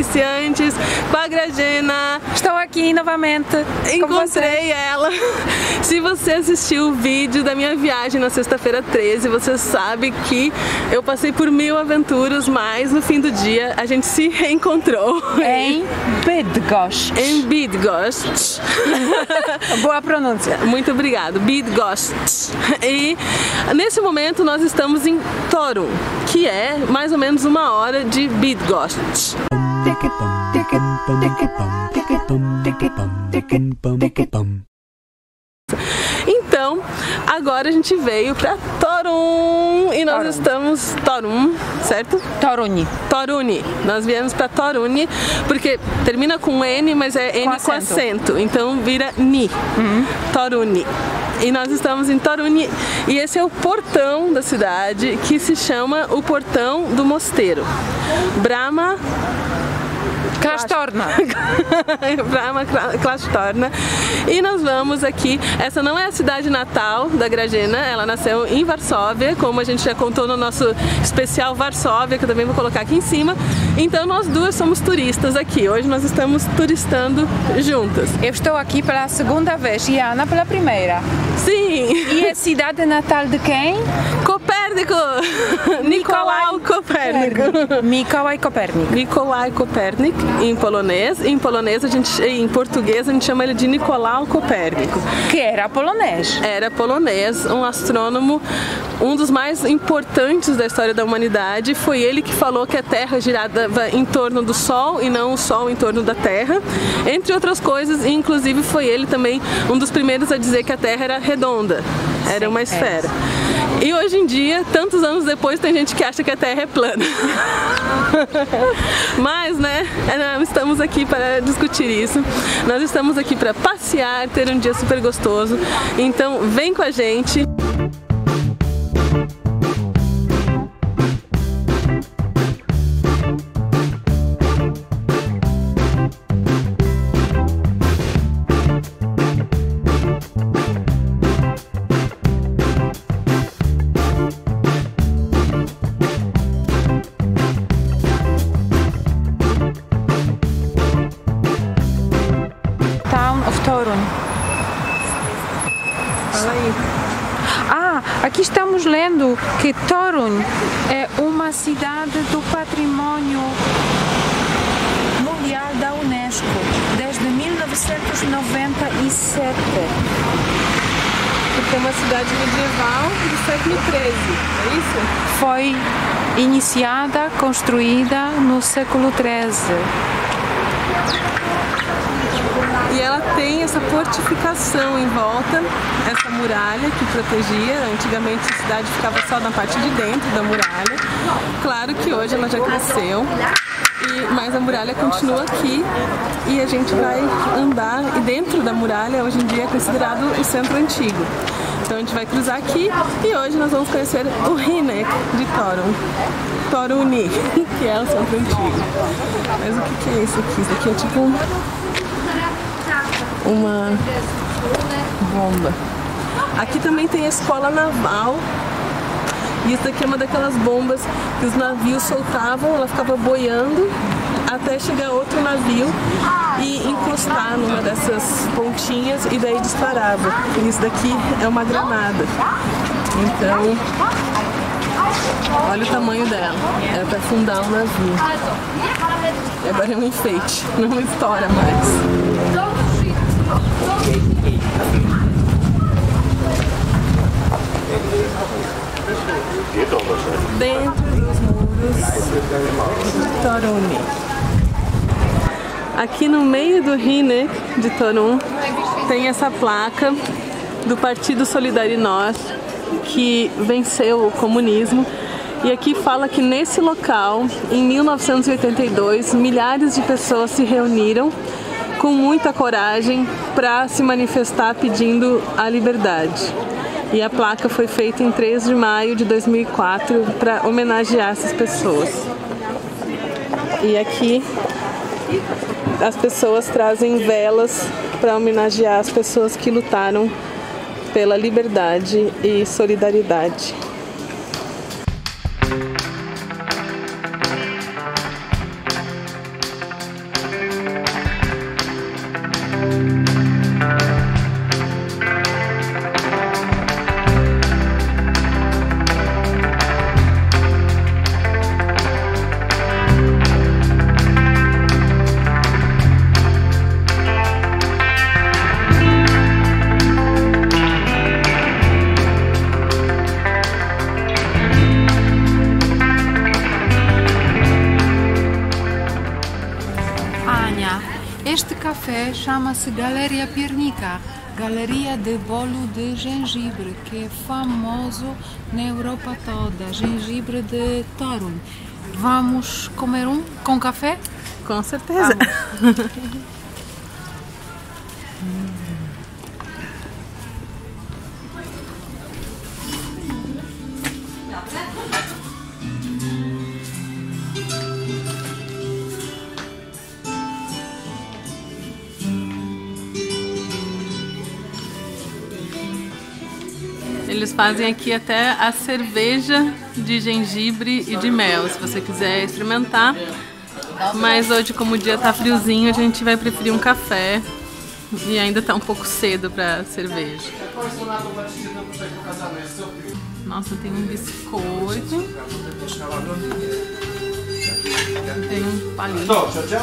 iniciantes com a Grażyna. Estou aqui novamente. Encontrei ela. Se você assistiu o vídeo da minha viagem na sexta-feira 13, você sabe que eu passei por 1000 aventuras, mas no fim do dia a gente se reencontrou. Em Bydgoszcz. Em Bydgoszcz. Boa pronúncia. Muito obrigado. Bydgoszcz. E nesse momento nós estamos em Torun, que é mais ou menos 1 hora de Bydgoszcz. Então, agora a gente veio pra Torun e nós estamos... Torun, certo? Toruni. Toruni. Nós viemos pra Toruni porque termina com N, mas é N com acento. Então vira Ni. Toruni. E nós estamos em Toruni e esse é o portão da cidade que se chama o Portão do Mosteiro. Brahma Klasztorna. Brahma Klasztorna. E nós vamos aqui, essa não é a cidade natal da Grażyna, ela nasceu em Varsóvia, como a gente já contou no nosso especial Varsóvia, que eu também vou colocar aqui em cima. Então nós duas somos turistas aqui, hoje nós estamos turistando juntas. Eu estou aqui pela segunda vez e a Ana pela primeira. Sim! E a cidade natal de quem? Copérnico! Nicolau Copérnico. Mikołaj Kopérnico. Mikołaj Kopérnico em polonês. Em polonês em português a gente chama ele de Nicolau Copérnico. Que era polonês. Era polonês, um astrônomo, um dos mais importantes da história da humanidade. Foi ele que falou que a Terra girava em torno do Sol e não o Sol em torno da Terra, entre outras coisas, e inclusive foi ele também um dos primeiros a dizer que a Terra era redonda, era uma esfera. E hoje em dia, tantos anos depois, tem gente que acha que a Terra é plana. Mas, né, não estamos aqui para discutir isso. Nós estamos aqui para passear, ter um dia super gostoso. Então, vem com a gente. Aqui estamos lendo que Torun é uma cidade do patrimônio mundial da Unesco desde 1997. Porque é uma cidade medieval do século XIII, é isso? Foi iniciada, construída no século XIII. E ela tem essa fortificação em volta, essa muralha que protegia. Antigamente a cidade ficava só na parte de dentro da muralha. Claro que hoje ela já cresceu, mas a muralha continua aqui e a gente vai andar. E dentro da muralha hoje em dia é considerado o centro antigo. Então a gente vai cruzar aqui e hoje nós vamos conhecer o Rynek de Torun. Toruni, que é o centro antigo. Mas o que é isso aqui? Isso aqui é tipo uma bomba. Aqui também tem a escola naval. E isso daqui é uma daquelas bombas que os navios soltavam, ela ficava boiando até chegar outro navio e encostar numa dessas pontinhas e daí disparava. E isso daqui é uma granada. Então, olha o tamanho dela. É para afundar um navio. Agora é um enfeite, não estoura mais. Dentro dos muros de Toruni. Aqui no meio do Rynek de Torun tem essa placa do Partido Solidarność que venceu o comunismo. E aqui fala que nesse local, em 1982, milhares de pessoas se reuniram com muita coragem para se manifestar pedindo a liberdade. E a placa foi feita em 3 de maio de 2004 para homenagear essas pessoas. E aqui as pessoas trazem velas para homenagear as pessoas que lutaram pela liberdade e solidariedade. Este café chama-se Galeria Pernica, Galeria de Bolo de Gengibre, que é famoso na Europa toda, gengibre de Torun. Vamos comer um com café? Com certeza. Eles fazem aqui até a cerveja de gengibre e de mel, se você quiser experimentar. Mas hoje, como o dia tá friozinho, a gente vai preferir um café. E ainda tá um pouco cedo pra cerveja. Nossa, tem um biscoito. Tem um palito.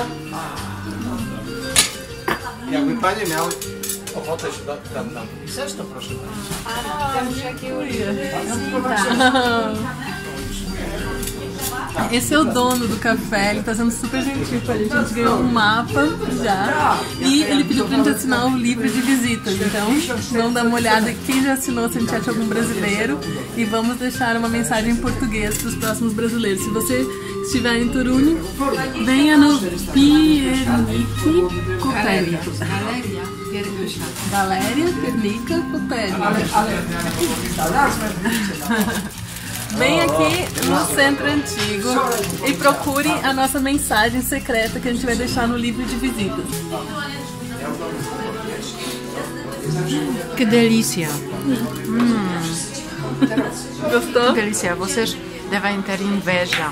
Jakby panie miały ochotę się tam pisać, to proszę Esse é o dono do café, ele tá sendo super gentil com a gente. A gente ganhou um mapa já e ele pediu pra gente assinar um livro de visitas. Então, vamos dar uma olhada quem já assinou, se a gente acha algum brasileiro. E vamos deixar uma mensagem em português para os próximos brasileiros. Se você estiver em Torun, venha no Piernic Copérnico. Galeria Pernica Copérnico. Vem aqui no Centro Antigo e procure a nossa mensagem secreta que a gente vai deixar no livro de visitas. Que delícia! Gostou? Que delícia! Vocês devem ter inveja.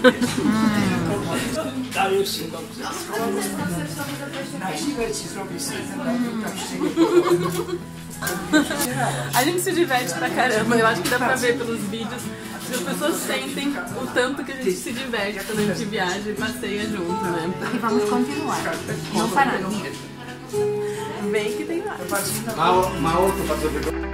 A gente se diverte pra caramba, eu acho que dá pra ver pelos vídeos que as pessoas sentem o tanto que a gente se diverte quando a gente viaja e passeia junto, né? E vamos continuar, não paramos. Vem que tem mais. Mało to bardzo wygodne.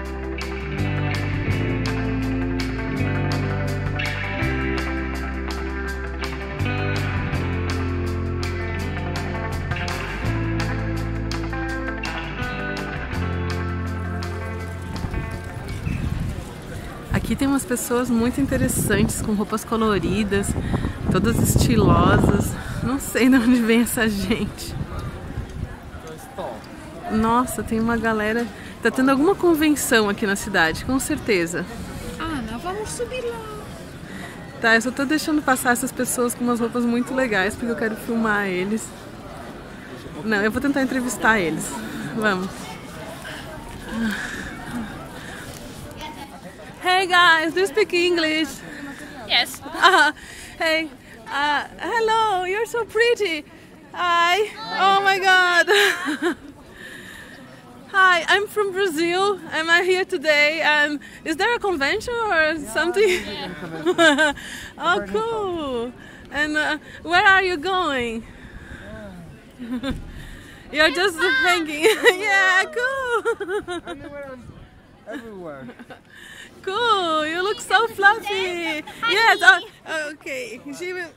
Aqui tem umas pessoas muito interessantes, com roupas coloridas, todas estilosas. Não sei de onde vem essa gente. Nossa, tem uma galera... Tá tendo alguma convenção aqui na cidade, com certeza. Ana, vamos subir lá. Tá, eu só tô deixando passar essas pessoas com umas roupas muito legais, porque eu quero filmar eles. Não, eu vou tentar entrevistar eles. Vamos. Hey guys, do you speak English? Yes. Hey, hello, you're so pretty. Hi, oh my god. Hi, I'm from Brazil. I'm here today. And is there a convention or something? Oh, cool. And where are you going? You're just hanging. Yeah, cool. Everywhere. Cool, you look so fluffy. Yes, okay. She will.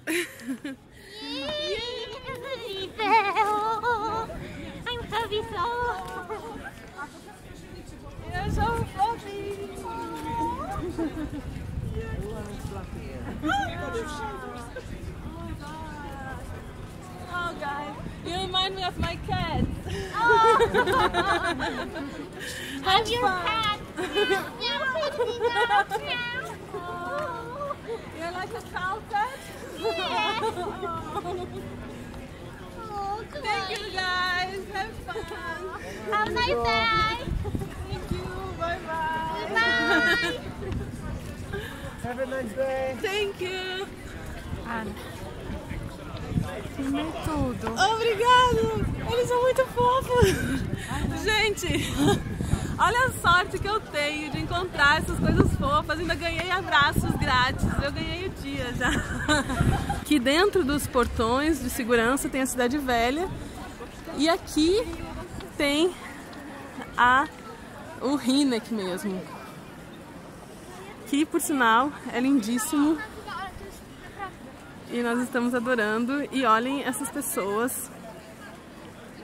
I'm happy so. You're so fluffy. Oh, guys, you remind me of my cat. I'm your cat. You're like a cow cat? Yeah. Oh, Thank you guys, have fun. Have a nice day. Thank you, bye bye. Bye. Have a nice day. Thank you. Filmei tudo. Obrigado, eles são muito fofos. Gente, olha a sorte que eu tenho de encontrar essas coisas fofas. Ainda ganhei abraços grátis, eu ganhei o dia já. Aqui dentro dos portões de segurança tem a Cidade Velha. E aqui tem o Hynek mesmo. Que, por sinal, é lindíssimo. E nós estamos adorando. E olhem essas pessoas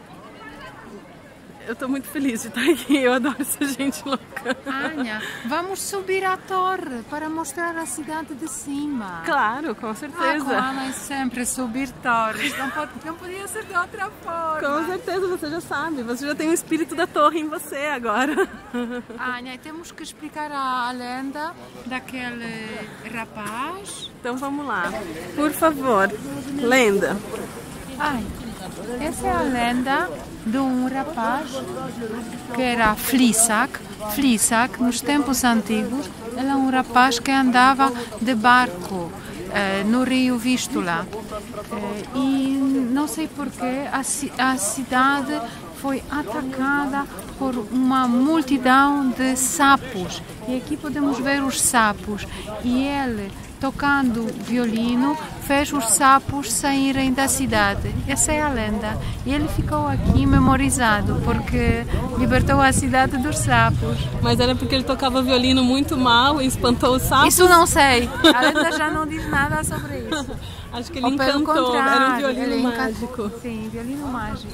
Eu tô muito feliz de estar aqui, eu adoro essa gente louca. Ania, vamos subir a torre para mostrar a cidade de cima. Claro, com Com certeza. a Ana é sempre subir torres, não podia ser de outra forma. Com certeza, você já sabe, você já tem o espírito da torre em você agora. Ania, temos que explicar a lenda daquele rapaz. Então vamos lá, por favor, lenda. Ai, essa é a lenda de um rapaz que era Flisak. Flisak, nos tempos antigos, ele é um rapaz que andava de barco no rio Vístula. E não sei porquê, a cidade foi atacada por uma multidão de sapos. E aqui podemos ver os sapos. E ele, tocando violino, fez os sapos saírem da cidade. Essa é a lenda. E ele ficou aqui memorizado porque libertou a cidade dos sapos. Mas era porque ele tocava violino muito mal e espantou os sapos? Isso não sei. A lenda já não diz nada sobre isso. Acho que ele Ou pelo encantou, era um contrário, violino ele mágico. Sim, violino mágico.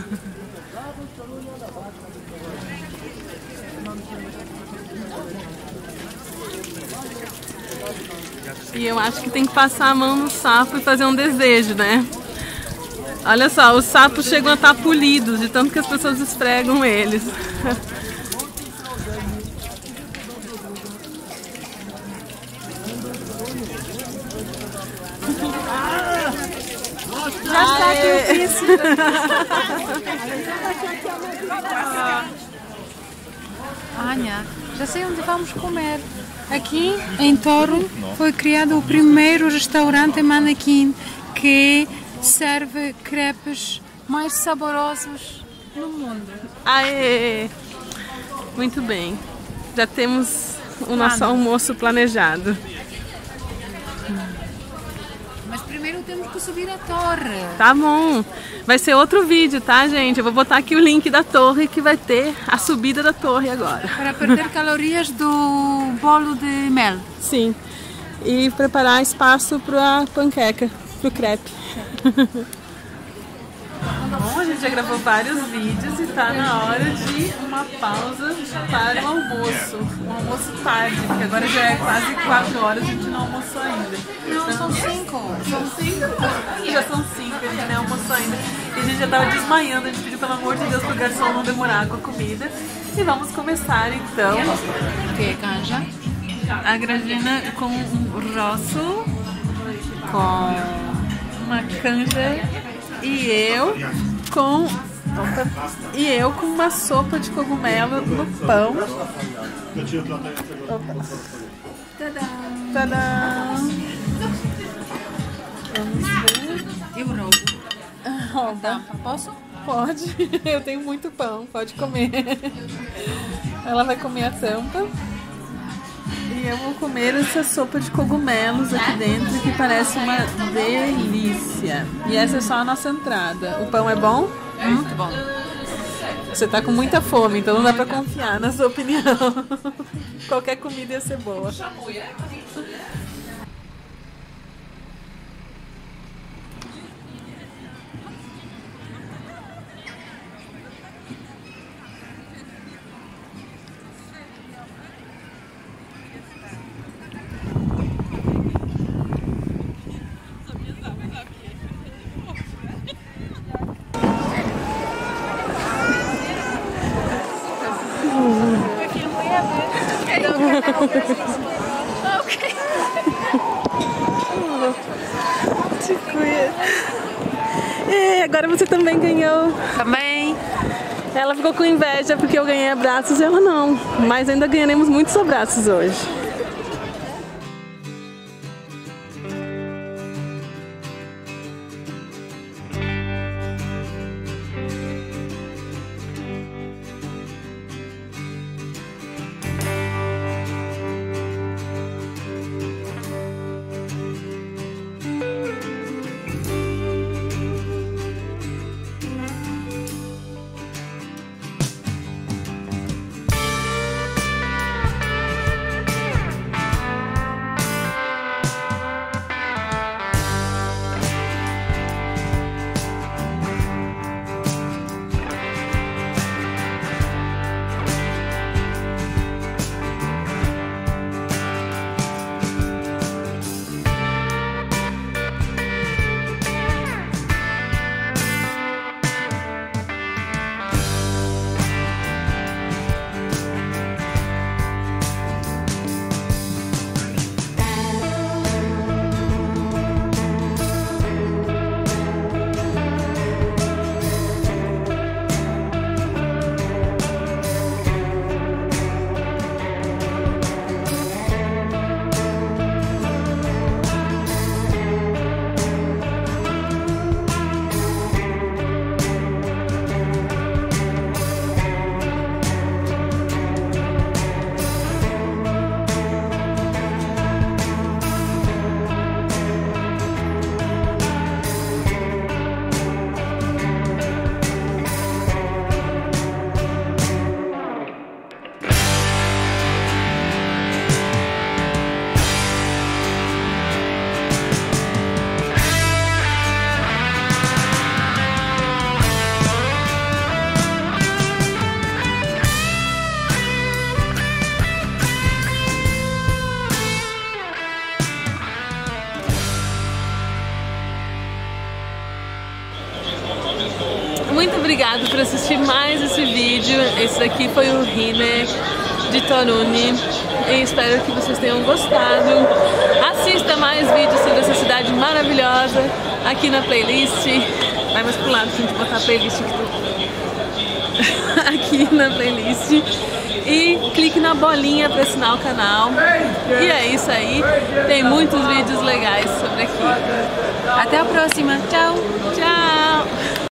E eu acho que tem que passar a mão no sapo e fazer um desejo, né? Olha só, os sapos chegam a estar polidos de tanto que as pessoas esfregam eles. Já está aqui o príncipe. Ania, já sei onde vamos comer. Aqui em Torun foi criado o primeiro restaurante manequim que serve crepes mais saborosos no mundo. Aê! Muito bem. Já temos o nosso almoço planejado. Mas primeiro temos que subir a torre. Tá bom. Vai ser outro vídeo, tá, gente? Eu vou botar aqui o link da torre que vai ter a subida da torre agora. Para perder calorias do bolo de mel. Sim. E preparar espaço para panqueca, pro crepe. Bom, a gente já gravou vários vídeos e tá na hora de uma pausa para o almoço. Um almoço tarde, porque agora já é quase 4 horas e a gente não almoçou ainda. Não, são 5. São 5? Já são 5, a gente nem almoçou ainda. E a gente já tava desmaiando, a gente pediu pelo amor de Deus pro garçom não demorar com a comida. E vamos começar então. O que, Canja? A Grażyna com um rosso, com uma canja e eu com uma sopa de cogumelo no pão. Tadã! Vamos ver. Eu roubo. Tampa, posso? Pode, eu tenho muito pão, pode comer. Ela vai comer a tampa. E eu vou comer essa sopa de cogumelos aqui dentro, que parece uma delícia. E essa é só a nossa entrada. O pão é bom? É muito bom. Você tá com muita fome, então não dá pra confiar na sua opinião. Qualquer comida ia ser boa. E agora você também ganhou. Também. Ela ficou com inveja porque eu ganhei abraços e ela não. Mas ainda ganharemos muitos abraços hoje. Muito obrigada por assistir mais esse vídeo. Esse daqui foi o Rinec de Toruni e espero que vocês tenham gostado. Assista mais vídeos sobre essa cidade maravilhosa aqui na playlist. Vai mais pro lado pra gente botar a playlist aqui na playlist. E clique na bolinha para assinar o canal. E é isso aí. Tem muitos vídeos legais sobre aqui. Até a próxima. Tchau! Tchau!